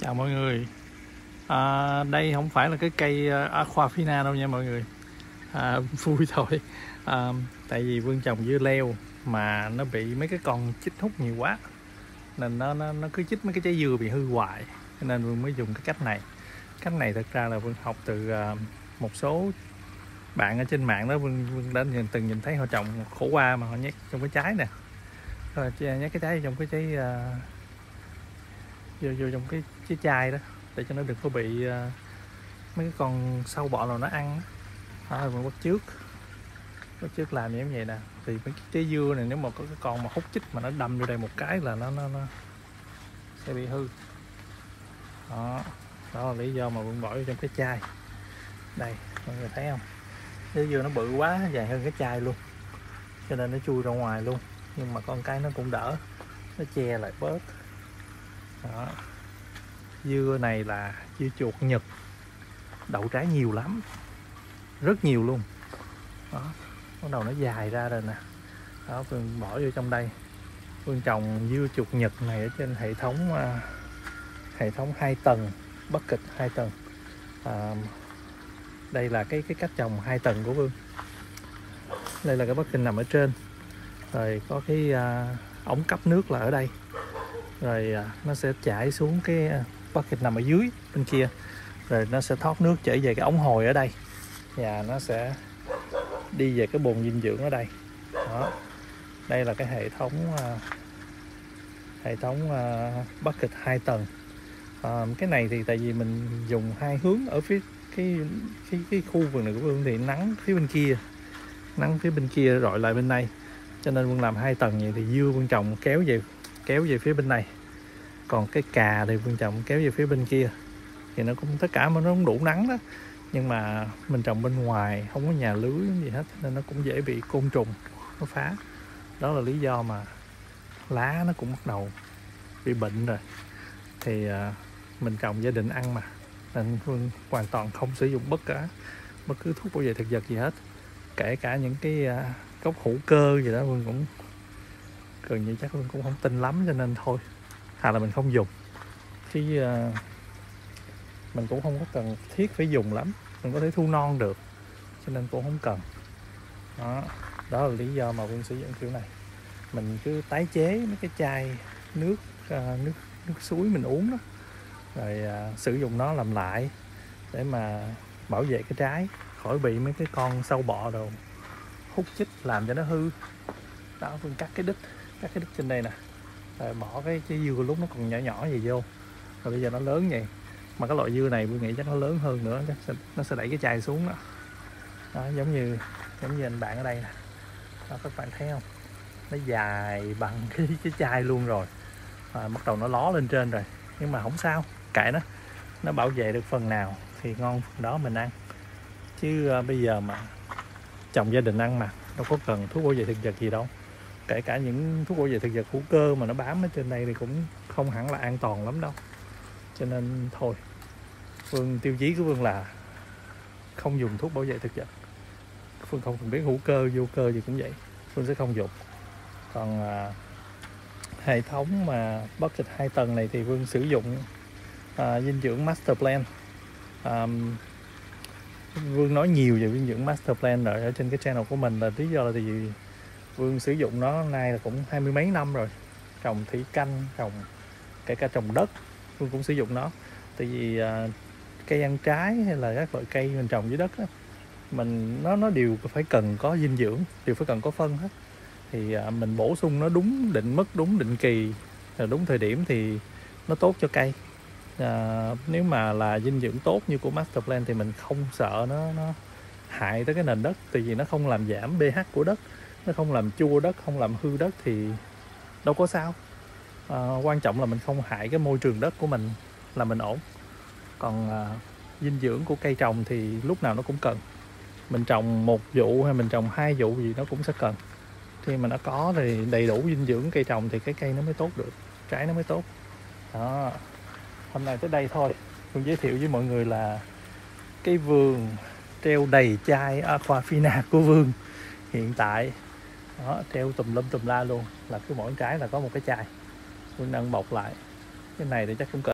Chào mọi người. Đây không phải là cái cây Aquafina đâu nha mọi người. Vui thôi. Tại vì Vương trồng dưa leo mà nó bị mấy cái con chích hút nhiều quá, nên nó cứ chích mấy cái trái dưa bị hư hoài, cho nên Vương mới dùng cái cách này. Cách này thật ra là Vương học từ một số bạn ở trên mạng đó. Vương đã từng nhìn thấy họ trồng khổ qua mà họ nhét trong cái trái nè, rồi nhét cái trái trong cái trái vô trong cái chai đó, để cho nó đừng có bị mấy cái con sâu bọ nào nó ăn đó. Mình bắt trước làm như vậy nè, thì mấy cái trái dưa này nếu mà có cái con mà hút chích mà nó đâm vô đây một cái là nó sẽ bị hư đó. Đó là lý do mà mình bỏ vô trong cái chai. Đây mọi người thấy không, trái dưa nó bự quá, dài hơn cái chai luôn, cho nên nó chui ra ngoài luôn. Nhưng mà con cái nó cũng đỡ, nó che lại bớt đó. Dưa này là dưa chuột Nhật, đậu trái nhiều lắm, rất nhiều luôn đó. Bắt đầu nó dài ra rồi nè đó. Vương bỏ vô trong đây. Vương trồng dưa chuột Nhật này ở trên hệ thống 2 tầng, bucket 2 tầng. Đây là cái cách trồng 2 tầng của Vương. Đây là cái bucket nằm ở trên, rồi có cái ống cấp nước là ở đây, rồi nó sẽ chảy xuống cái bucket nằm ở dưới bên kia, rồi nó sẽ thoát nước chảy về cái ống hồi ở đây, và nó sẽ đi về cái bồn dinh dưỡng ở đây đó. Đây là cái hệ thống bucket 2 tầng. Cái này thì tại vì mình dùng hai hướng. Ở phía cái khu vườn này của Vương thì nắng phía bên kia rọi lại bên này, cho nên Vương làm 2 tầng vậy. Thì dưa Vương trồng kéo về phía bên này, còn cái cà thì Vương trồng kéo về phía bên kia. Thì nó cũng tất cả mà nó không đủ nắng đó, nhưng mà mình trồng bên ngoài không có nhà lưới gì hết, nên nó cũng dễ bị côn trùng nó phá. Đó là lý do mà lá nó cũng bắt đầu bị bệnh rồi. Thì mình trồng gia đình ăn mà, nên Vương hoàn toàn không sử dụng bất cứ thuốc bảo vệ thực vật gì hết. Kể cả những cái gốc hữu cơ gì đó Vương cũng gần như chắc Vương cũng không tin lắm, cho nên thôi hay là mình không dùng. Chứ mình cũng không có cần thiết phải dùng lắm, mình có thể thu non được, cho nên cũng không cần đó. Đó là lý do mà Vương sử dụng kiểu này. Mình cứ tái chế mấy cái chai nước suối mình uống đó, rồi sử dụng nó làm lại để mà bảo vệ cái trái khỏi bị mấy cái con sâu bọ đồ hút chích làm cho nó hư đó. Vương cắt cái đít trên đây nè, rồi bỏ cái dưa lúc nó còn nhỏ vậy vô, rồi bây giờ nó lớn vậy. Mà cái loại dưa này Vương nghĩ chắc nó lớn hơn nữa, chắc nó sẽ đẩy cái chai xuống đó. Đó, giống như anh bạn ở đây nè đó, các bạn thấy không, nó dài bằng cái chai luôn rồi. Bắt đầu nó ló lên trên rồi, nhưng mà không sao, kệ nó bảo vệ được phần nào thì ngon phần đó mình ăn. Chứ bây giờ mà trồng gia đình ăn mà đâu có cần thuốc bảo vệ thực vật gì đâu. Kể cả những thuốc bảo vệ thực vật hữu cơ mà nó bám ở trên đây thì cũng không hẳn là an toàn lắm đâu. Cho nên thôi, Vương tiêu chí của Vương là không dùng thuốc bảo vệ thực vật. Vương không cần biết hữu cơ vô cơ gì cũng vậy, Vương sẽ không dùng. Còn hệ thống mà bucket 2 tầng này thì Vương sử dụng dinh dưỡng Master Plan. Vương nói nhiều về dinh dưỡng Master Plan rồi ở trên cái channel của mình, là lý do là vì Vương sử dụng nó nay là cũng 20 mấy năm rồi. Trồng thủy canh, kể cả trồng đất Vương cũng sử dụng nó. Tại vì cây ăn trái hay là các loại cây mình trồng dưới đất đó, nó đều phải cần có dinh dưỡng, đều phải cần có phân hết. Thì mình bổ sung nó đúng định mức, đúng định kỳ, đúng thời điểm thì nó tốt cho cây. Nếu mà là dinh dưỡng tốt như của Master Plan thì mình không sợ nó hại tới cái nền đất. Tại vì nó không làm giảm pH của đất, nó không làm chua đất, không làm hư đất thì đâu có sao. Quan trọng là mình không hại cái môi trường đất của mình là mình ổn. Còn dinh dưỡng của cây trồng thì lúc nào nó cũng cần. Mình trồng 1 vụ hay mình trồng 2 vụ gì nó cũng sẽ cần. Khi mà nó có thì đầy đủ dinh dưỡng cây trồng thì cái cây nó mới tốt được, trái nó mới tốt đó. Hôm nay tới đây thôi, Vương giới thiệu với mọi người là cái vườn treo đầy chai Aquafina của Vương hiện tại đó, treo tùm lum tùm la luôn, là cứ mỗi trái là có một cái chai. Vương đang bọc lại. Cái này thì chắc cũng cỡ